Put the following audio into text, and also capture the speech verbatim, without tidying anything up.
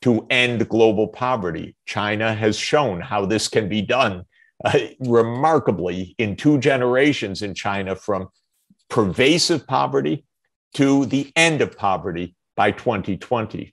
to end global poverty. China has shown how this can be done uh, remarkably in two generations in China, from pervasive poverty to the end of poverty by twenty twenty.